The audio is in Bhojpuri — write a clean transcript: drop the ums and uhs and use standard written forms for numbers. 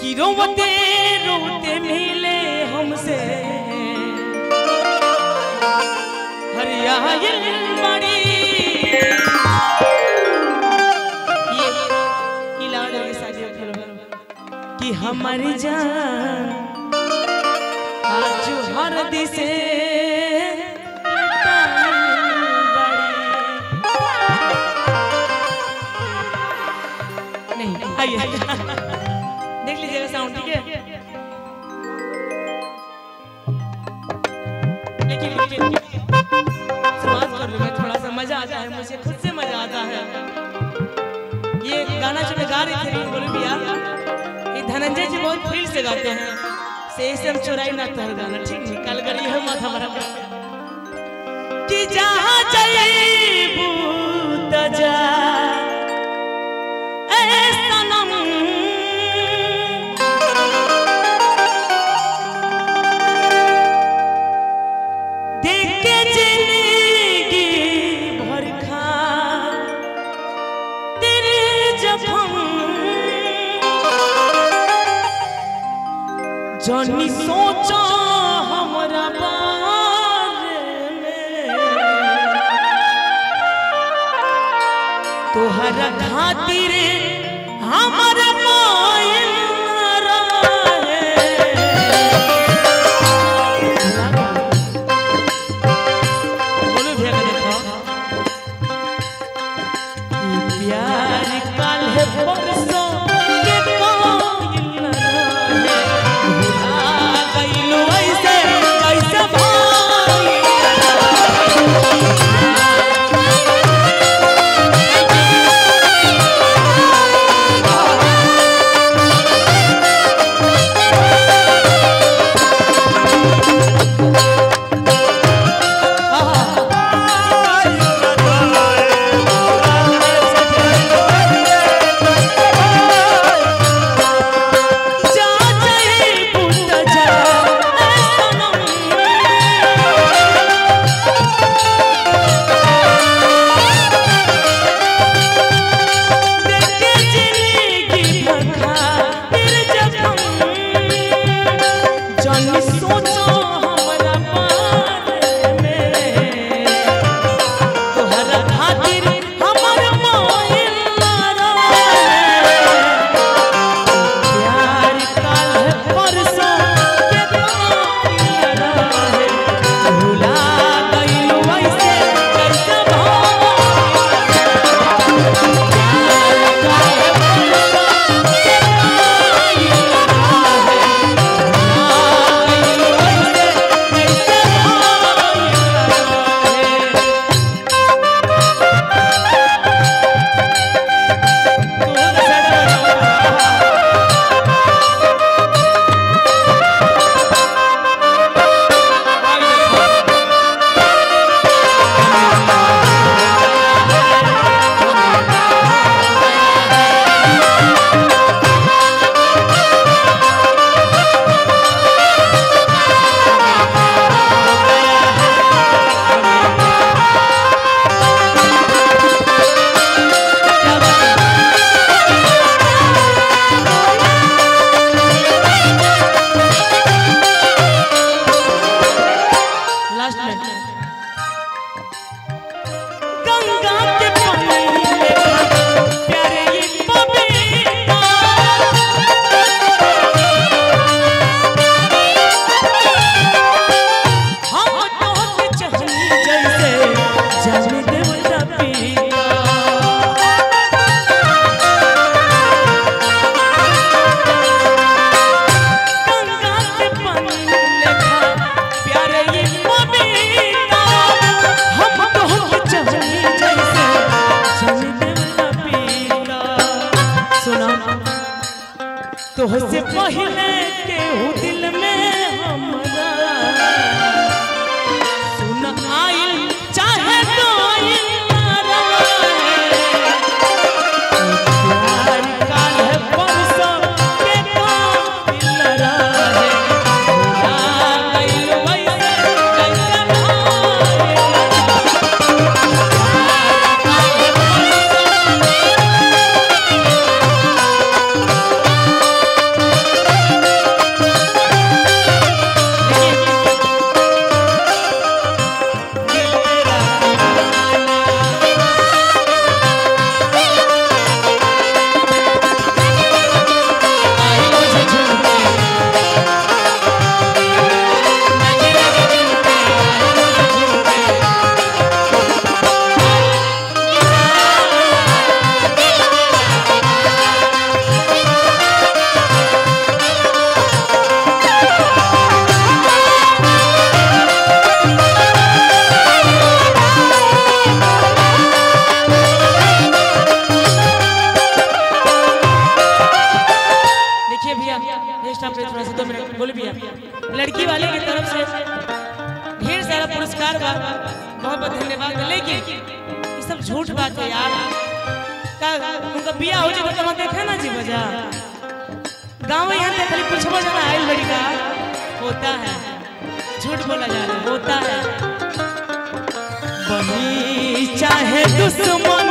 रोते रोते मिले हमसे हरियाणा बड़ी ये शादी कि हमारी जान आज हर दिसे नहीं आइए देख लीजिएगा साउंड ठीक है। लेकिन समाज कर लूँ मैं थोड़ा सा मजा आता है, मुझे खुद से मजा आता है। ये गाना जो मैं गा रही थी बोले भैया ये धनंजय जी बहुत फील से गाते हैं से हम चुराई ना तो गाना ठीक नहीं कल करी है माथा मरा कि जहाँ जाइबू त जा जनी सोचा हमरा बारे में तोहरा खातिर हमर मोइन रहे बोलो भैया देखो प्यार काल है परसों तो से पहले केहू दिल में हमरा सुन आइल चाहे कोई प्यार काल है परसों के दिल रहे गइल वैसे कैसे में, लेकिन ये सब झूठ बात है यार। का उनका बिया हो जाए तो तुम देखा ना जी बजा गाँव यहाँ पे खाली पूछवा जाना आयल बड़ी का होता है, झूठ बोला जा रहा है, होता है। वही चाहे दुश्मन